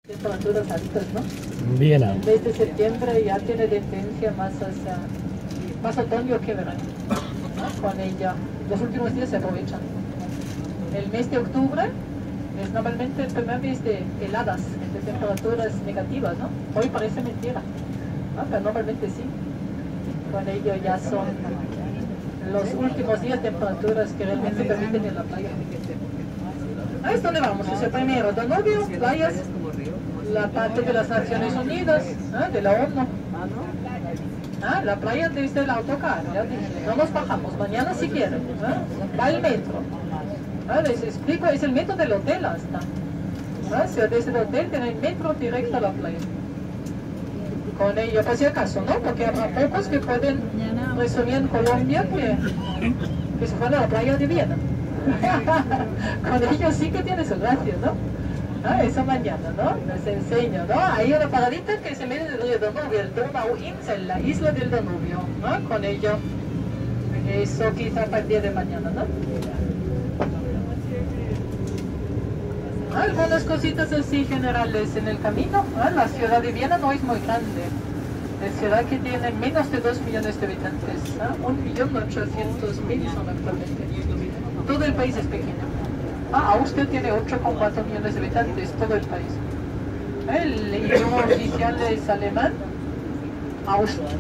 Temperaturas altas, ¿no? Viena. El mes de septiembre ya tiene tendencia más hacia más otoño que verano, ¿no? Con ella los últimos días se aprovechan. El mes de octubre es normalmente el primer mes de heladas, de temperaturas negativas, ¿no? Hoy parece mentira, ¿no? Pero normalmente sí. Con ello ya son los últimos días temperaturas que realmente permiten ir a la playa. ¿A es donde vamos? Es el primero, Danubio, playas, la parte de las Naciones Unidas, ¿eh? De la ONU. La playa desde el autocar, ya dije, no nos bajamos, mañana si quieren, va el metro. Les explico, es el metro del hotel hasta. O sea, desde el hotel tienen metro directo a la playa. Con ello, por si acaso, ¿no? Porque habrá pocos que pueden resumir en Colombia que se fueron a la playa de Viena. Con ello sí que tiene su gracia, ¿no? Esa mañana, ¿no? Les enseño, ¿no? Hay una paradita que se mete del río Danubio, el Donauinsel, la isla del Danubio, ¿no? Con ello, eso quizá para el día de mañana, ¿no? Algunas cositas así generales en el camino. La ciudad de Viena no es muy grande. Es ciudad que tiene menos de 2 millones de habitantes. 1.800.000 son actualmente. Todo el país es pequeño. Austria tiene 8,4 millones de habitantes, todo el país. El idioma oficial es alemán. Austria.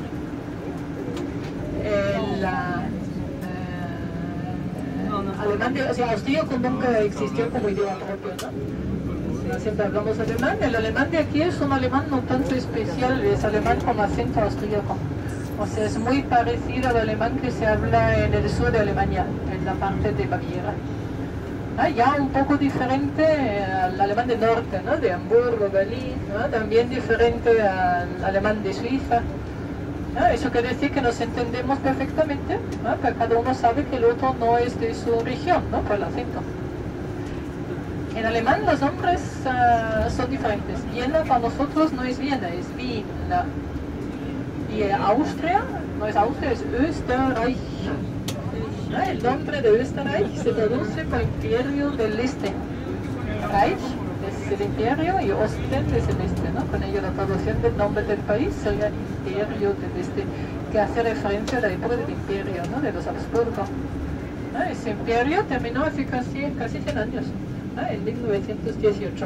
Alemán, o sea, austríaco nunca existió como idioma propio, ¿no? Siempre hablamos alemán. El alemán de aquí es un alemán no tanto especial, es alemán con acento austríaco. O sea, es muy parecido al alemán que se habla en el sur de Alemania, en la parte de Baviera. Ya un poco diferente al alemán del norte, ¿no? De Hamburgo, Berlín, ¿no? También diferente al alemán de Suiza. Eso quiere decir que nos entendemos perfectamente, ¿no? Que cada uno sabe que el otro no es de su región, ¿no? Por el acento. En alemán los nombres son diferentes. Viena para nosotros no es Viena, es Viena. Y Austria, no es Austria, es Österreich. El nombre de Österreich se traduce por Imperio del Este. Reich es el imperio y Osten es el este, ¿no? Con ello la traducción del nombre del país sería Imperio del Este, que hace referencia a la época del imperio, ¿no? De los Habsburgo. Ese imperio terminó hace casi 100 años, en 1918.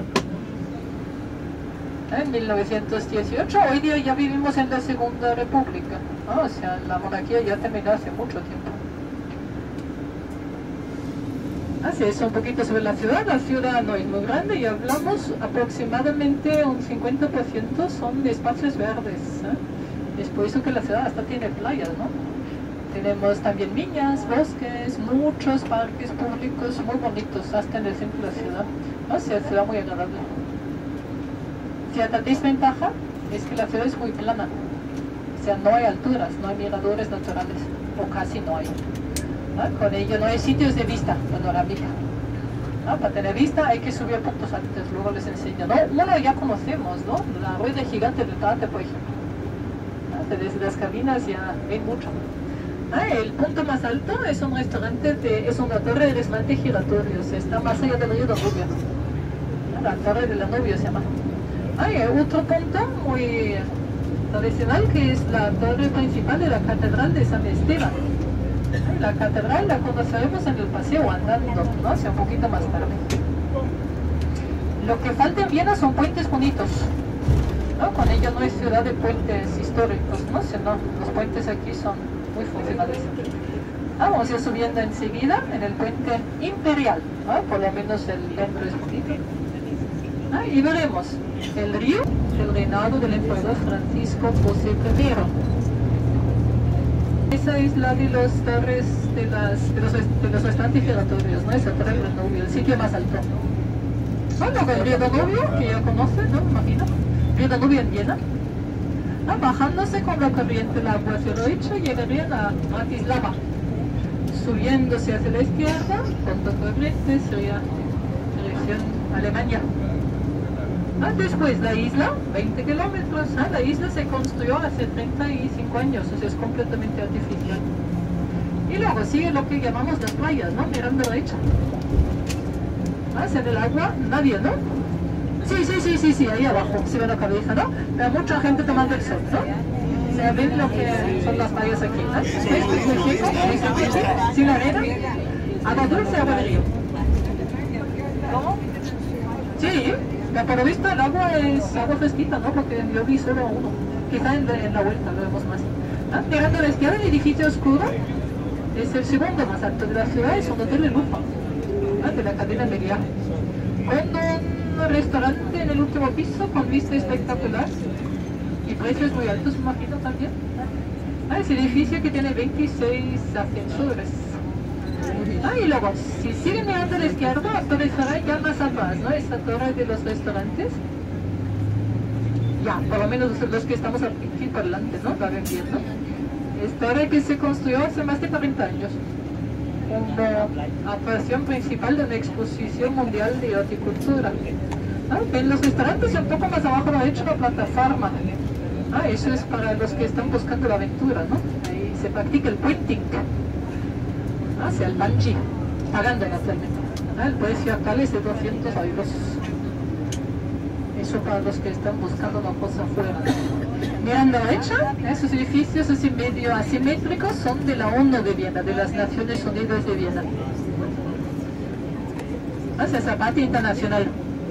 En 1918, hoy día ya vivimos en la Segunda República, ¿no? O sea, la monarquía ya terminó hace mucho tiempo. Así es, un poquito sobre la ciudad no es muy grande y hablamos aproximadamente un 50% son espacios verdes, es por eso que la ciudad hasta tiene playas, ¿no? Tenemos también viñas, bosques, muchos parques públicos muy bonitos hasta en el centro de la ciudad, o sea, ciudad muy agradable. Cierta desventaja es que la ciudad es muy plana, o sea, no hay alturas, no hay miradores naturales, o casi no hay. Con ello no hay sitios de vista panorámica. Para tener vista hay que subir puntos altos, luego les enseño. Uno ya conocemos, ¿no? La rueda gigante del Tate, por ejemplo. Desde las cabinas ya ven mucho. El punto más alto es un restaurante, es una torre de restaurante giratorios, está más allá del río Danubio. La torre del Danubio se llama. Hay otro punto muy tradicional que es la torre principal de la Catedral de San Esteban. La catedral la conoceremos en el paseo andando, ¿no? O sea, un poquito más tarde. Lo que falta en Viena son puentes bonitos, ¿no? Con ello no es ciudad de puentes históricos, ¿no? Sino los puentes aquí son muy funcionales. Vamos a ir subiendo enseguida en el puente imperial, ¿no? Por lo menos el nombre es bonito. Y veremos el río del reinado del emperador Francisco José I. Esa es la de los torres de los restaurantes giratorios, ¿no? Esa torre del Danubio, el sitio más alto. Bueno, el río Danubio, que ya conocen, ¿no? Me imagino. Río Danubio en Viena. Bajándose con la corriente del agua hacia la derecha, llegarían a Bratislava. Subiéndose hacia la izquierda, con corriente, sería dirección Alemania. Después la isla, 20 kilómetros, la isla se construyó hace 35 años, o sea, es completamente artificial. Y luego sigue lo que llamamos las playas, ¿no? Mirando a la derecha. En el agua, nadie, ¿no? Sí, ahí abajo, se ve la cabeza, ¿no? Pero mucha gente tomando el sol, ¿no? O sea, ven lo que son las playas aquí, ¿no? Esto es muy chico, sin arena, agua dulce, agua de río. ¿Cómo? Sí, pero por lo visto el agua es agua fresquita, ¿no? Porque yo vi solo uno, quizá en la vuelta lo vemos más. ¿Ah? Mirando a la izquierda, el edificio oscuro es el segundo más alto de la ciudad, es un hotel de lujo, ¿ah? De la cadena Meliá, con un restaurante en el último piso con vista espectacular y precios muy altos, me imagino también. ¿Ah? Es el edificio que tiene 26 ascensores. Y luego, si siguen mirando a la izquierda, aparecerá ya más atrás, ¿no? Esta torre de los restaurantes. Ya, por lo menos los que estamos aquí por delante, ¿no? La ven bien, ¿no? Esta torre que se construyó hace más de 40 años. Como atracción principal de una exposición mundial de horticultura. En los restaurantes y un poco más abajo lo ha hecho una plataforma. Eso es para los que están buscando la aventura, ¿no? Ahí se practica el puenting. Hacia el bungee, pagando naturalmente. El precio actual es de 200 euros. Eso para los que están buscando una cosa afuera. Mirando a la derecha, esos edificios así medio asimétricos son de la ONU de Viena, de las Naciones Unidas de Viena. Hacia esa parte internacional.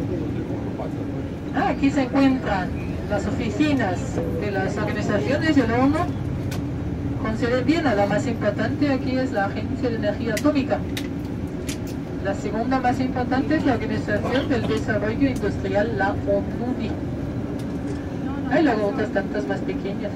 Aquí se encuentran las oficinas de las organizaciones de la ONU. Con sede en Viena, la más importante aquí es la Agencia de Energía Atómica. La segunda más importante es la Organización del Desarrollo Industrial, la ONUDI. Hay luego otras tantas más pequeñas.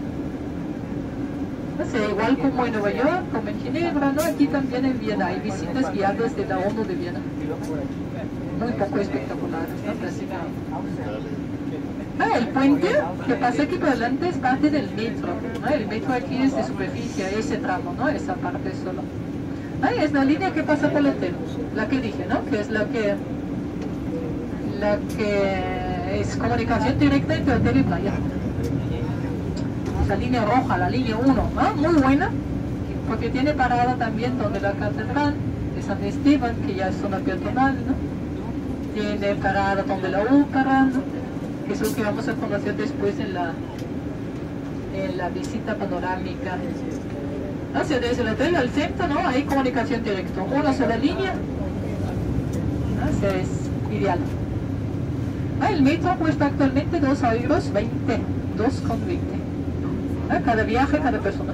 Igual como en Nueva York, como en Ginebra, ¿no? Aquí también en Viena hay visitas guiadas de la ONU de Viena. Muy poco espectaculares, ¿no? Casi nada. El puente que pasa aquí por delante es parte del metro, ¿no? El metro aquí es de superficie, ese tramo, ¿no? Esa parte solo. Es la línea que pasa por el hotel, la que dije, ¿no? Que es la que es comunicación directa entre hotel y playa. La línea roja, la línea 1, ¿no? Muy buena, porque tiene parada también donde la catedral de San Esteban, que ya es zona peatonal, ¿no? Tiene parada donde la ópera, ¿no? Que es lo que vamos a conocer después en la visita panorámica. Desde el hotel al centro, ¿no? Hay comunicación directa, una sola línea. Es ideal. El metro cuesta actualmente 2,20 euros, 2,20. Cada viaje, cada persona.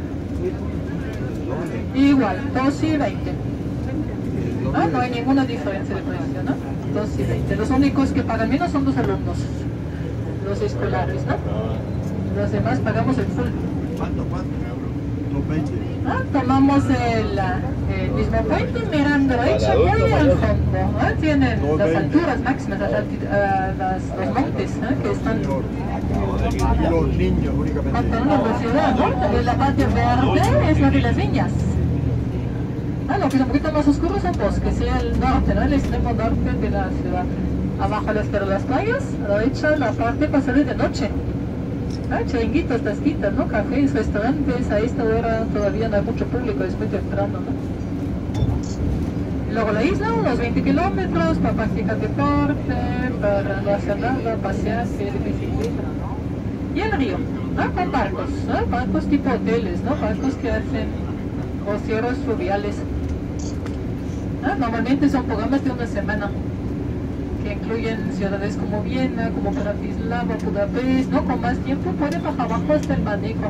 Igual, 2,20. No hay ninguna diferencia de precio, ¿no? 2,20. Los únicos que pagan menos son los alumnos, los escolares, ¿no? Los demás pagamos el full. ¿Cuánto? 2,20. Tomamos el mismo puente mirando hecho muy al fondo. Tienen las alturas máximas, los montes, que están Los niños únicamente. controlando la ciudad, ¿no? La parte verde es la de las viñas. Lo que es un poquito más oscuro son bosques, el norte, ¿no? El extremo norte de la ciudad. Abajo a la izquierda las playas, a la derecha la parte pasada de noche. Chiringuitos, tasquitas, ¿no? Cafés, restaurantes, a esta hora todavía no hay mucho público, es muy temprano, ¿no? Luego la isla, unos 20 kilómetros para practicar deporte, para no hacer nada, pasearse de bicicleta, ¿no? Y el río, con barcos, ¿no? Barcos tipo hoteles, ¿no? Barcos que hacen cruceros fluviales. Normalmente son programas de una semana, que incluyen ciudades como Viena, como Bratislava, Budapest, ¿no? Con más tiempo puede bajar abajo hasta el Manejo.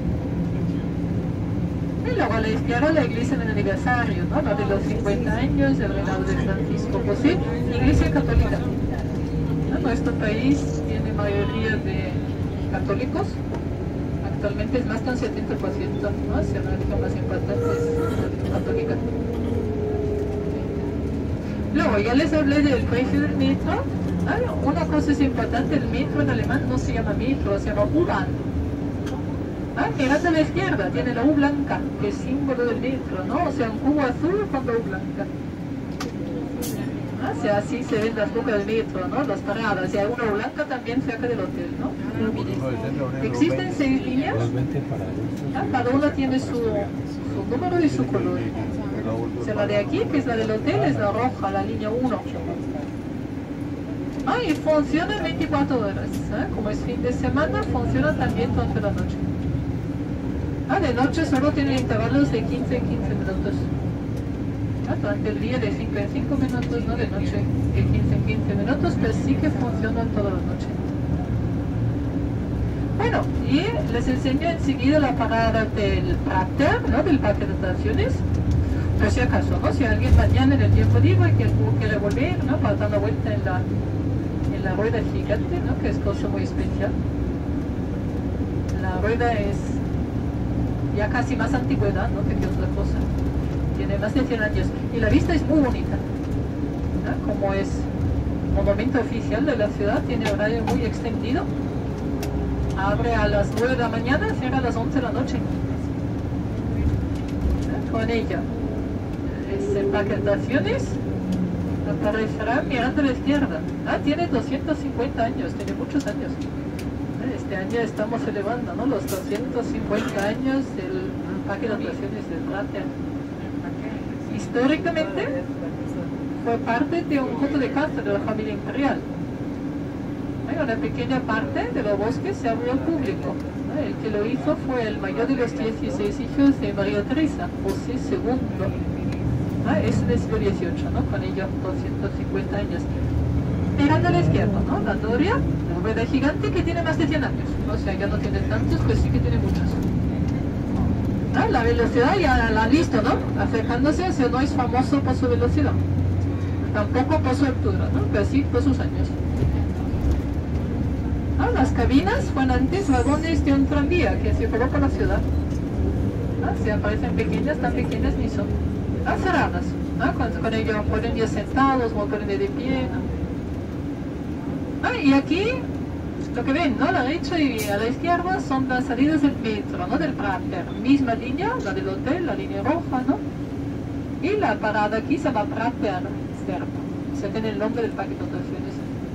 Y luego a la izquierda la iglesia del aniversario, ¿no? La de los 50 años del reinado de Francisco José, iglesia católica. Nuestro país tiene mayoría de católicos, actualmente es más de un 70%, ¿no? Si la religión más importante es la religión católica. Luego, ya les hablé del precio del metro. Una cosa es importante, el metro en alemán no se llama metro, se llama U-Bahn. Mirad a la izquierda, tiene la U blanca, que es símbolo del metro, ¿no? O sea, un U azul con la U blanca. O sea, así se ven las bocas del metro, ¿no? Las paradas, y hay una U blanca también cerca del hotel, ¿no? Existen 6 líneas, cada una tiene su número y su color. O sea, la de aquí, que es la del hotel, es la roja, la línea 1. Y funciona 24 horas. Como es fin de semana, funciona también durante la noche. De noche solo tiene intervalos de 15 en 15 minutos. Durante el día de 5 en 5 minutos, no de noche de 15 en 15 minutos, pero sí que funciona toda la noche. Bueno, y les enseño enseguida la parada del Prater, ¿no? Del parque de atracciones. Por si acaso, ¿no? Si alguien mañana en el tiempo libre quiere volver, ¿no? Para dar la vuelta en la rueda gigante, ¿no? Que es cosa muy especial. La rueda es ya casi más antigüedad, ¿no? Que otra cosa. Tiene más de 100 años. Y la vista es muy bonita, ¿no? Como es monumento oficial de la ciudad, tiene horario muy extendido. Abre a las 9 de la mañana, cierra a las 11 de la noche. Con ella. Es el parque de atracciones. Aparecerá mirando a la izquierda. Tiene 250 años, tiene muchos años. Este año estamos celebrando, ¿no? Los 250 años del parque de atracciones del Prater. Históricamente fue parte de un conjunto de casa de la familia imperial. Una pequeña parte de los bosques se abrió al público. El que lo hizo fue el mayor de los 16 hijos de María Teresa, José II. Es del siglo XVIII, ¿no? Con ello 250 años. Mirando a la izquierda, ¿no? La Doria, la rueda gigante que tiene más de 100 años. O sea, ya no tiene tantos, pero sí que tiene muchos. La velocidad ya la han visto, ¿no? Acercándose, o no es famoso por su velocidad. Tampoco por su altura, ¿no? Pero sí por sus años. Las cabinas fueron antes vagones de un tranvía que circuló por la ciudad. Se aparecen pequeñas, tan pequeñas ni son. Cerradas. Con ello pueden ir sentados o pueden ir de pie. Y aquí, lo que ven, ¿no? A la derecha y a la izquierda son las salidas del metro, ¿no? Del Prater. Misma línea, la del hotel, la línea roja, ¿no? Y la parada aquí se llama Prater Stern. Se tiene el nombre del parque de atracciones.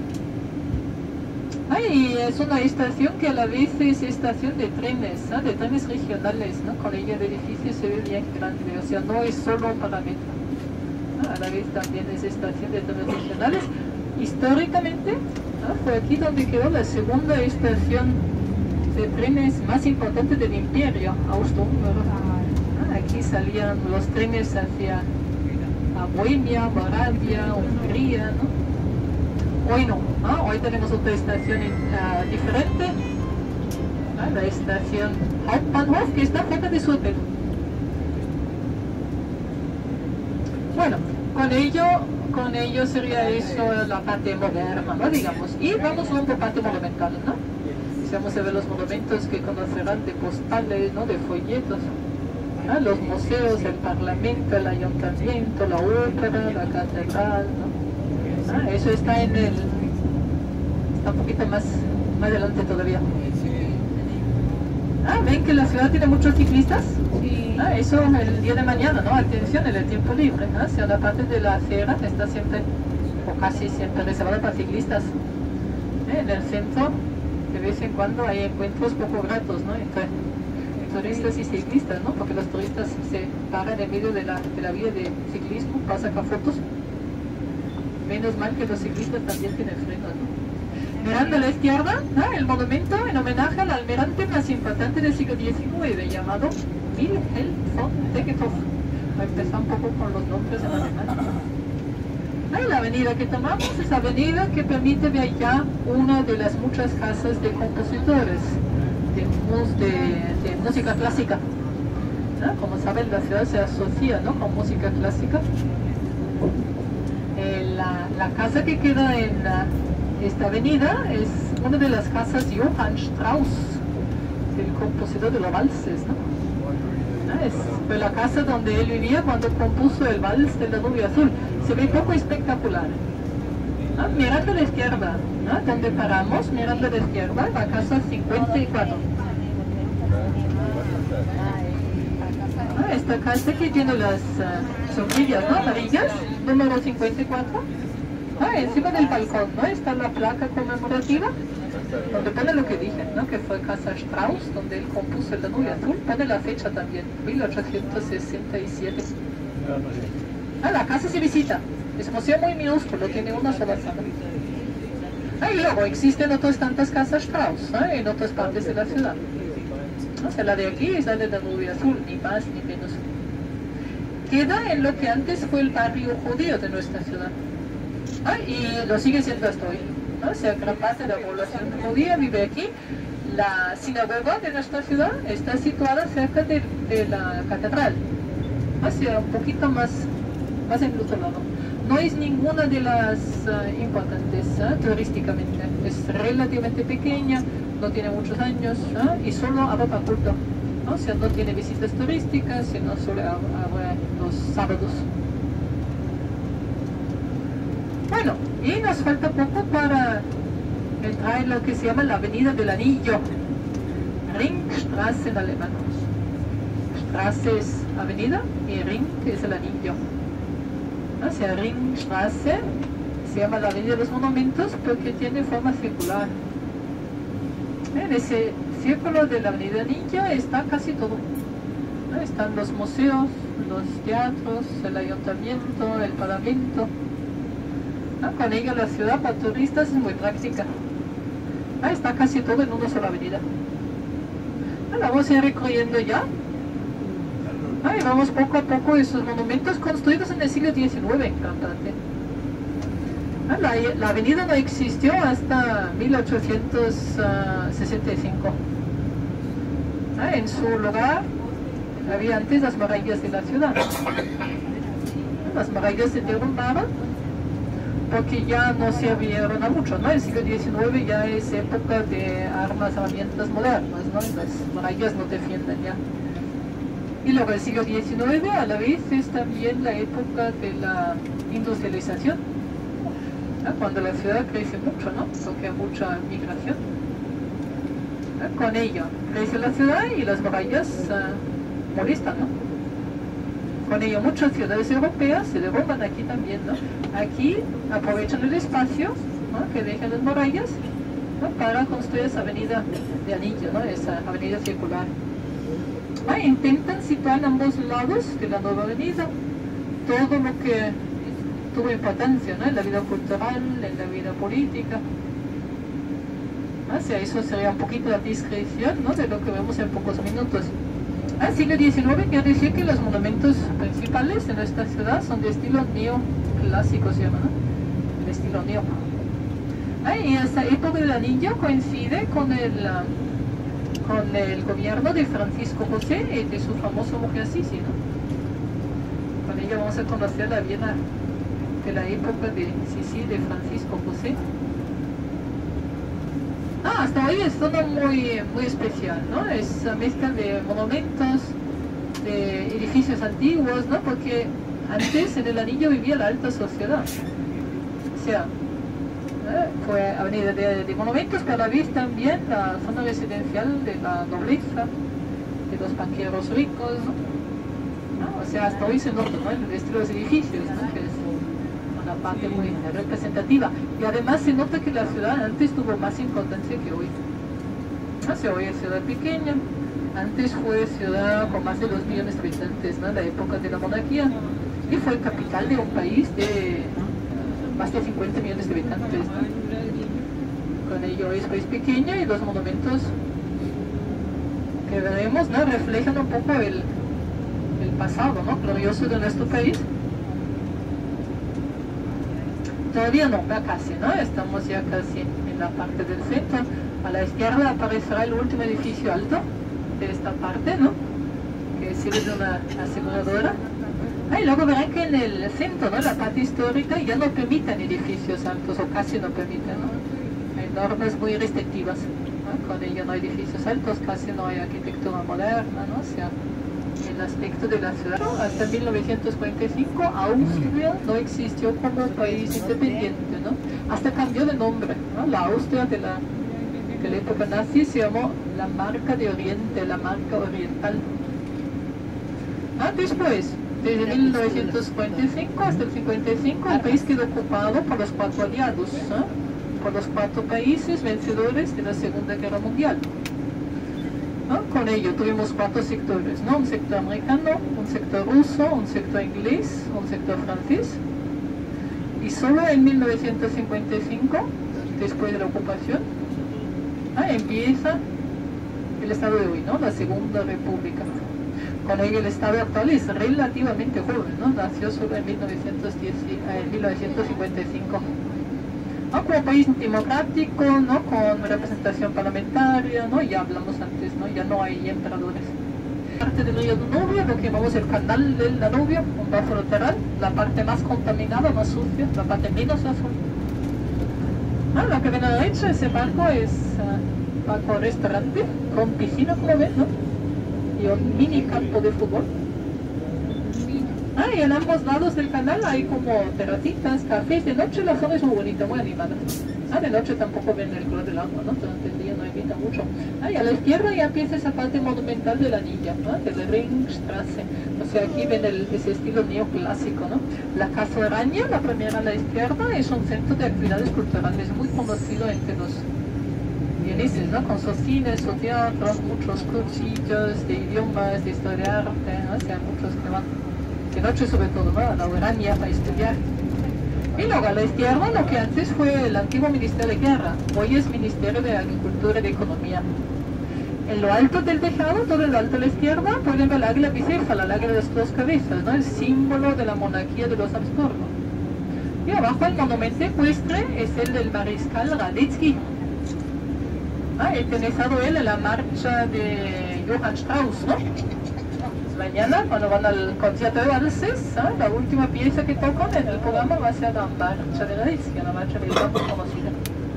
Y es una estación que a la vez es estación de trenes regionales, ¿no? Con ello el edificio se ve bien grande, o sea, no es solo un parámetro. A la vez también es estación de trenes regionales. Históricamente, fue aquí donde quedó la segunda estación de trenes más importante del imperio austrohúngaro. Aquí salían los trenes hacia Bohemia, Moravia, Hungría, ¿no? Hoy no, hoy tenemos otra estación diferente, la estación Hauptbahnhof, que está fuera de su hotel. Bueno, con ello sería eso la parte moderna, ¿no? Digamos. Y vamos a una parte monumental, ¿no? Vamos a ver los monumentos que conocerán de postales, ¿no? De folletos. Los museos, el parlamento, el ayuntamiento, la ópera, la catedral, ¿no? Eso está está un poquito más adelante todavía. ¿Ven que la ciudad tiene muchos ciclistas? Sí. Eso el día de mañana, ¿no? Atención, en el tiempo libre, ¿no? Si una parte de la acera está siempre, o casi siempre, reservada para ciclistas. En el centro, de vez en cuando hay encuentros poco gratos, ¿no? Entre turistas y ciclistas, ¿no? Porque los turistas se paran en medio de la vía de ciclismo para sacar fotos. Menos mal que los ciclistas también tienen frenos, ¿no? Mirando a la izquierda, el monumento en homenaje al almirante más importante del siglo XIX, llamado Wilhelm von Tegetthoff. Voy a empezar un poco con los nombres en alemán. La avenida que tomamos es la avenida que permite ver ya una de las muchas casas de compositores de música clásica. Como saben, la ciudad se asocia, ¿no? Con música clásica. La casa que queda en esta avenida es una de las casas Johann Strauss, el compositor de los valses, ¿no? Fue la casa donde él vivía cuando compuso el vals de la Nubia Azul. Se ve poco espectacular. Mirando a la izquierda, donde paramos, mirando a la izquierda, la casa 54. Esta casa que tiene las sombrillas, ¿no? Amarillas, número 54. Encima del balcón, ¿no? Está la placa conmemorativa, donde pone lo que dije, ¿no? Que fue Casa Strauss, donde él compuso el Danubio Azul. Pone la fecha también, 1867. La casa se visita. Es un museo muy minúsculo, tiene una sola sala. Y luego existen otras tantas casas Strauss, ¿no? En otras partes de la ciudad. O sea, la de aquí es la de Danubio Azul, ni más ni menos. Queda en lo que antes fue el barrio judío de nuestra ciudad. Y lo sigue siendo hasta hoy, ¿no? O sea, gran parte de la población judía vive aquí. La sinagoga de nuestra ciudad está situada cerca de la catedral, hacia un poquito más en el otro lado. No es ninguna de las importantes turísticamente. Es relativamente pequeña, no tiene muchos años y solo abre para culto. O sea, no tiene visitas turísticas, sino solo abre los sábados. Bueno, y nos falta poco para entrar en lo que se llama la Avenida del Anillo, Ringstraße en alemán. Straße es avenida y Ring es el anillo. O sea, Ringstraße se llama la Avenida de los Monumentos porque tiene forma circular. En ese círculo de la Avenida Anillo está casi todo. Están los museos, los teatros, el ayuntamiento, el parlamento. Con ello la ciudad para turistas es muy práctica. Está casi todo en una sola avenida. Vamos a ir recorriendo ya. Y vamos poco a poco esos monumentos construidos en el siglo XIX en gran parte. La avenida no existió hasta 1865. En su lugar había antes las murallas de la ciudad. Las murallas se derrumbaron porque ya no se abrieron a mucho, ¿no? El siglo XIX ya es época de armas, herramientas modernas, ¿no? Las murallas no defienden ya. Y luego el siglo XIX a la vez es también la época de la industrialización, ¿no? Cuando la ciudad crece mucho, ¿no? Porque hay mucha migración. Con ello crece la ciudad y las murallas molestan, ¿no? Con ello muchas ciudades europeas se derrumban aquí también, ¿no? Aquí aprovechan el espacio, ¿no? Que dejan las murallas, ¿no? Para construir esa avenida de anillo, ¿no? Esa avenida circular. Intentan situar en ambos lados de la nueva avenida todo lo que tuvo importancia, ¿no? En la vida cultural, en la vida política. O sea, eso sería un poquito la descripción, ¿no? De lo que vemos en pocos minutos. Al siglo XIX quiero decir que los monumentos principales de nuestra ciudad son de estilo neoclásico, se llama, ¿no? El estilo neo. Y esta época del anillo coincide con el gobierno de Francisco José y de su famoso mujer Sisi, ¿no? Con ello vamos a conocer la Viena de la época de Sisi, de Francisco José. Hasta hoy es todo muy especial, ¿no? Es una mezcla de monumentos, de edificios antiguos, ¿no? Porque antes en el anillo vivía la alta sociedad. O sea, fue avenida de monumentos, pero a la vez también la zona residencial de la nobleza, de los banqueros ricos, ¿no? O sea, hasta hoy se nota, ¿no? El estilo de los edificios, ¿no? Que es una parte muy representativa. Y además se nota que la ciudad antes tuvo más importancia que hoy. O sea, hoy es ciudad pequeña, antes fue ciudad con más de 2 millones de habitantes, ¿no? En la época de la monarquía, y fue capital de un país de más de 50 millones de habitantes, ¿no? Con ello es país pequeño y los monumentos que veremos, ¿no? Reflejan un poco el pasado, ¿no? Glorioso de nuestro país. Todavía no, ya casi, ¿no? Estamos ya casi en la parte del centro. A la izquierda aparecerá el último edificio alto de esta parte, ¿no? Que sirve de una aseguradora. Y luego verán que en el centro, ¿no? La parte histórica ya no permiten edificios altos, o casi no permiten, ¿no? Hay normas muy restrictivas, ¿no? Con ello no hay edificios altos, casi no hay arquitectura moderna, ¿no? O sea, el aspecto de la ciudad. Hasta 1945 Austria no existió como país independiente, ¿no? Hasta cambió de nombre, ¿no? La Austria de la época nazi se llamó la Marca de Oriente, la Marca Oriental. Después, desde 1945 hasta el 55, el país quedó ocupado por los 4 aliados, ¿no? Por los 4 países vencedores de la Segunda Guerra Mundial. Con ello tuvimos 4 sectores, ¿no? Un sector americano, un sector ruso, un sector inglés, un sector francés. Y solo en 1955 después de la ocupación, empieza el Estado de hoy, ¿no? La Segunda República. Con ello el Estado actual es relativamente joven, ¿no? Nació solo en 1955. ¿No? Como país democrático, ¿no? Con representación parlamentaria, ¿no? Ya hablamos antes, ¿no? Ya no hay emperadores. Parte del río Danubio, lo que llamamos el canal del Danubio, un bajo lateral, la parte más contaminada, más sucia, la parte menos azul. Lo que ven a la derecha, ese barco es barco restaurante, con piscina, como ven, ¿no? Y un mini campo de fútbol. Y en ambos lados del canal hay como terracitas, cafés. De noche la zona es muy bonita, muy animada. De noche tampoco ven el color del agua, ¿no? Durante el día no evita mucho. Y a la izquierda ya empieza esa parte monumental de la Anilla, ¿no? De la Ringstraße. O sea, aquí ven ese estilo neoclásico, ¿no? La Casa Araña, la primera a la izquierda, es un centro de actividades culturales muy conocido entre los vieneses, ¿no? Con sus cines, su teatro, muchos cursillos de idiomas, de historia de arte, ¿no? O sea, muchos que van de noche sobre todo, ¿no? A la Urania para estudiar. Y luego a la izquierda lo que antes fue el antiguo Ministerio de Guerra, hoy es Ministerio de Agricultura y de Economía. En lo alto del tejado, todo en lo alto a la izquierda, pueden ver el águila bicéfala, el águila de las dos cabezas, ¿no? El símbolo de la monarquía de los Habsburgo. Y abajo el monumento ecuestre es el del mariscal Radetzky. Eternizado él en la marcha de Johann Strauss, ¿no? Mañana, cuando van al concierto de valses, la última pieza que tocan en el programa va a ser la marcha de Radetzky, la marcha militar muy conocida.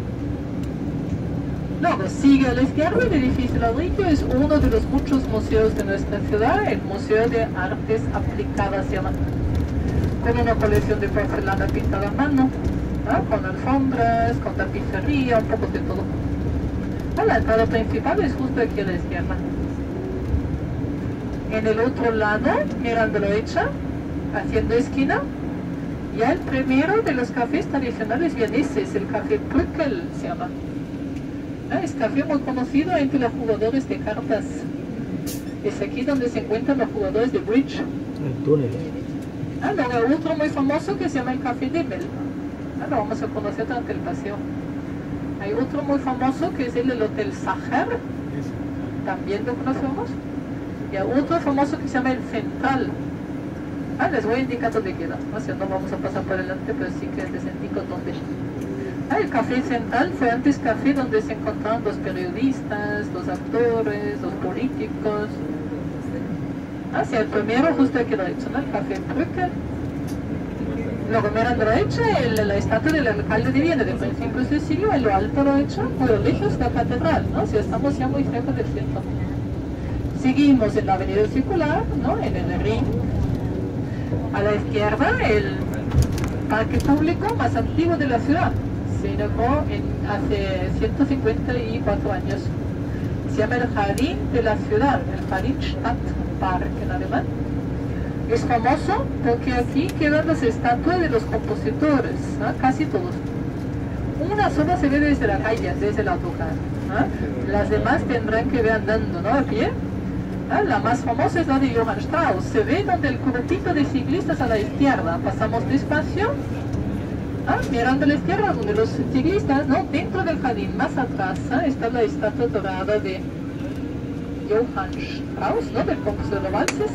Luego sigue a la izquierda el edificio ladrillo, es uno de los muchos museos de nuestra ciudad, el Museo de Artes Aplicadas se llama, con una colección de porcelana pintada a mano, con alfombras, con tapicería, un poco de todo. La entrada principal es justo aquí a la izquierda. En el otro lado, mirando a la derecha, haciendo esquina, ya el primero de los cafés tradicionales vieneses, el café Brückel se llama. Es café muy conocido entre los jugadores de cartas. Es aquí donde se encuentran los jugadores de bridge. El túnel. Luego otro muy famoso que se llama el café Demel. Lo vamos a conocer durante el paseo. Hay otro muy famoso que es el del Hotel Sacher. También lo conocemos. Y hay otro famoso que se llama el Central. Les voy a indicar dónde queda. O sea, no vamos a pasar por delante, pero sí que les indico dónde. El Café Central fue antes café donde se encontraban los periodistas, los actores, los políticos. Hacia el primero, justo aquí a la derecha, ¿no? El Café Brückel. Luego mirando a la derecha, la estatua del alcalde de Viena de principios del siglo, en lo alto a la derecha, muy lejos la catedral, ¿no? O sea, estamos ya muy cerca del centro. Seguimos en la avenida circular, ¿no? En el ring. A la izquierda, el parque público más antiguo de la ciudad. Se inauguró hace 154 años. Se llama el Jardín de la Ciudad, el Jardín Stadtpark en alemán. Es famoso porque aquí quedan las estatuas de los compositores, ¿no? Casi todos. Una sola se ve desde la calle, desde el autocar, ¿no? Las demás tendrán que ver andando, ¿no? A pie. La más famosa es la de Johann Strauss. Se ve donde el grupito de ciclistas a la izquierda. Pasamos despacio. Mirando a la izquierda, donde los ciclistas, ¿no? Dentro del jardín, más atrás, está la estatua dorada de Johann Strauss, ¿no? Del compositor de valses.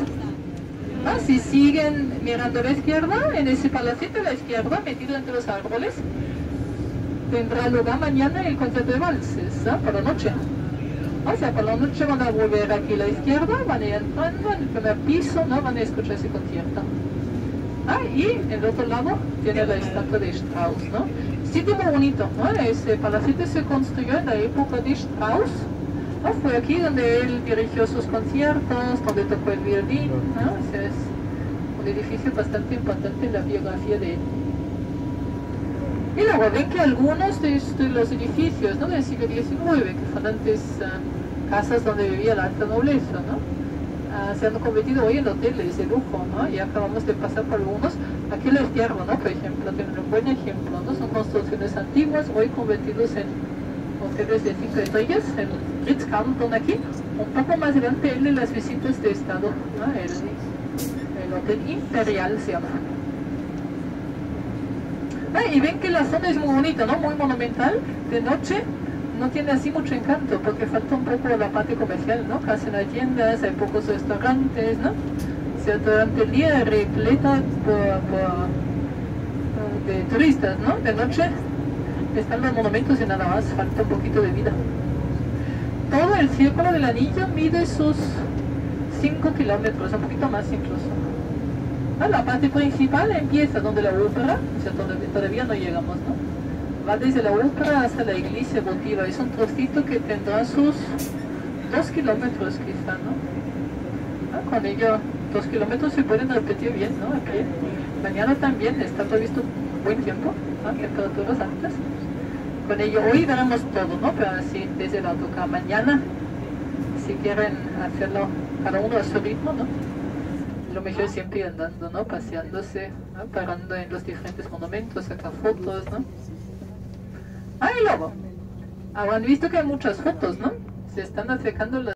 Si siguen mirando a la izquierda, en ese palacete a la izquierda, metido entre los árboles, tendrá lugar mañana el concierto de valses, por la noche. O sea, por la noche van a volver aquí a la izquierda, van a ir entrando en el primer piso, ¿no? Van a escuchar ese concierto. Y en el otro lado tiene la estatua de Strauss, ¿no? Sitio muy bonito, ¿no? Ese palacete se construyó en la época de Strauss, ¿no? Fue aquí donde él dirigió sus conciertos, donde tocó el violín, ¿no? O sea, es un edificio bastante importante en la biografía de él. Y luego ven que algunos de los edificios, ¿no? Del siglo XIX, que fueron antes casas donde vivía la alta nobleza, ¿no? Se han convertido hoy en hoteles de lujo, ¿no? Y acabamos de pasar por algunos. Aquí a la izquierda, ¿no? Por ejemplo, tienen un buen ejemplo, ¿no? Son construcciones antiguas, hoy convertidos en hoteles de 5 estrellas, el Ritz-Carlton aquí, un poco más adelante el de las visitas de Estado, ¿no? El Hotel Imperial se llama. Y ven que la zona es muy bonita, ¿no? Muy monumental. De noche no tiene así mucho encanto porque falta un poco la parte comercial, ¿no? Casi no hay tiendas, hay pocos restaurantes, ¿no? O sea, durante el día repleta de turistas, ¿no? De noche están los monumentos y nada más, falta un poquito de vida. Todo el círculo del anillo mide sus 5 kilómetros, un poquito más incluso. La parte principal empieza donde la ópera, o sea, todavía no llegamos, ¿no? Va desde la ópera hasta la iglesia votiva, es un trocito que tendrá sus 2 kilómetros quizá, ¿no? Con ello, 2 kilómetros se pueden repetir bien, ¿no? Aquí. Mañana también está previsto buen tiempo, ¿no? Temperaturas altas. Con ello, hoy veremos todo, ¿no? Pero así, desde el autocar. Mañana, si quieren hacerlo cada uno a su ritmo, ¿no? Lo mejor es siempre andando, ¿no? Paseándose, ¿no? Parando en los diferentes monumentos, sacar fotos, ¿no? Y luego, habrán visto que hay muchas fotos, ¿no? Se están acercando las